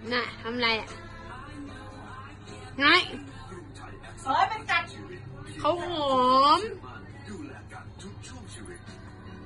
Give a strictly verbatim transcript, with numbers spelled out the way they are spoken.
น่ะทำไรอ่ะไงเฮ้ยมันกัดเขาหอม